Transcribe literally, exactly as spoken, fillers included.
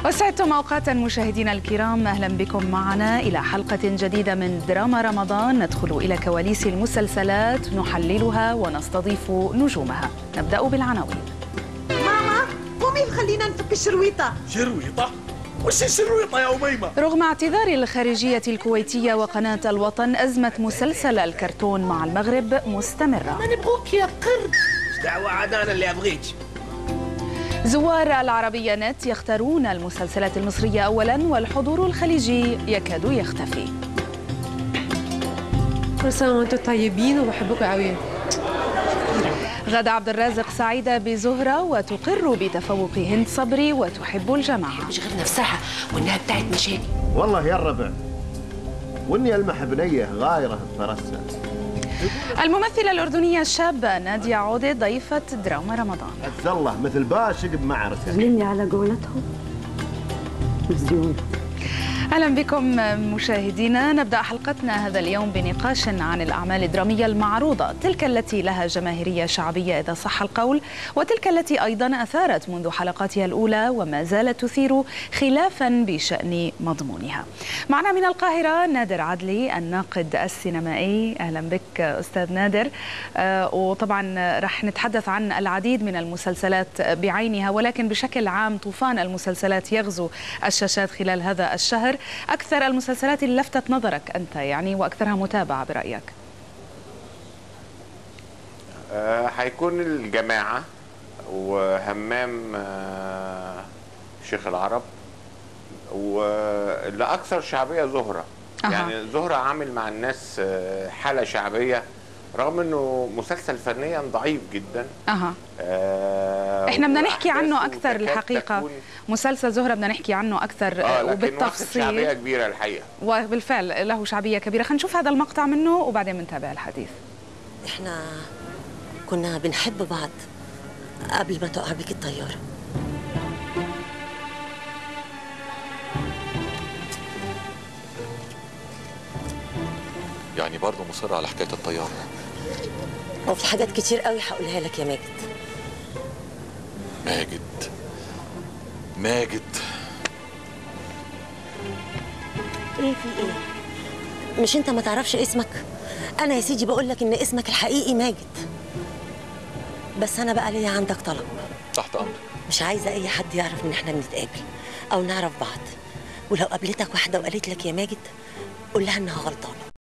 أسعدتم أوقاتا مشاهدينا الكرام، أهلا بكم معنا إلى حلقة جديدة من دراما رمضان. ندخل إلى كواليس المسلسلات نحللها ونستضيف نجومها. نبدأ بالعناوين. ماما قومي خلينا نفك الشرويطة. شرويطة؟ وش الشرويطة يا أميمة؟ رغم اعتذار الخارجية الكويتية وقناة الوطن، أزمة مسلسل الكرتون مع المغرب مستمرة. ما نبغوك يا قرد. ايش دعوة عاد أنا اللي أبغيك؟ زوار العربية نت يختارون المسلسلات المصرية أولاً، والحضور الخليجي يكاد يختفي. كل سنة وانتم طيبين وبحبكم قوي. غادة عبد الرازق سعيدة بزهرة وتقر بتفوق هند صبري وتحب الجماعة. مش غير نفسها وإنها بتاعت مشاكل. والله يا الربع وإني ألمح بنية غايرة بفرسها. الممثلة الأردنية الشابة نادية عودة ضيفة دراما رمضان. عز الله مثل باشق بمعركة. اللي على قولتهم مسجون. أهلا بكم مشاهدينا. نبدأ حلقتنا هذا اليوم بنقاش عن الأعمال الدرامية المعروضة، تلك التي لها جماهيرية شعبية إذا صح القول، وتلك التي أيضا أثارت منذ حلقاتها الأولى وما زالت تثير خلافا بشأن مضمونها. معنا من القاهرة نادر عدلي الناقد السينمائي. أهلا بك أستاذ نادر. آه وطبعا رح نتحدث عن العديد من المسلسلات بعينها، ولكن بشكل عام طوفان المسلسلات يغزو الشاشات خلال هذا الشهر. أكثر المسلسلات اللي لفتت نظرك أنت يعني وأكثرها متابعة برأيك؟ آه هيكون الجماعة وهمام آه شيخ العرب، واللي أكثر شعبية زهرة. أه. يعني زهرة عامل مع الناس حالة شعبية رغم انه مسلسل فنيا ضعيف جدا. اها آه احنا بدنا نحكي عنه اكثر الحقيقه. مسلسل زهرة بدنا نحكي عنه اكثر آه وبالتفصيل. شعبيه كبيره الحقيقه، وبالفعل له شعبيه كبيره. خلينا نشوف هذا المقطع منه وبعدين بنتابع الحديث. احنا كنا بنحب بعض قبل ما تقع بك الطياره. يعني برضه مصر على حكايه الطياره؟ وفي حاجات كتير قوي هقولها لك يا ماجد. ماجد ماجد ايه في ايه؟ مش انت ما تعرفش اسمك؟ انا يا سيدي بقول لك ان اسمك الحقيقي ماجد. بس انا بقى ليا عندك طلب. تحت امرك. مش عايزه اي حد يعرف ان احنا بنتقابل او نعرف بعض، ولو قابلتك واحده وقالت لك يا ماجد قول لها انها غلطانه.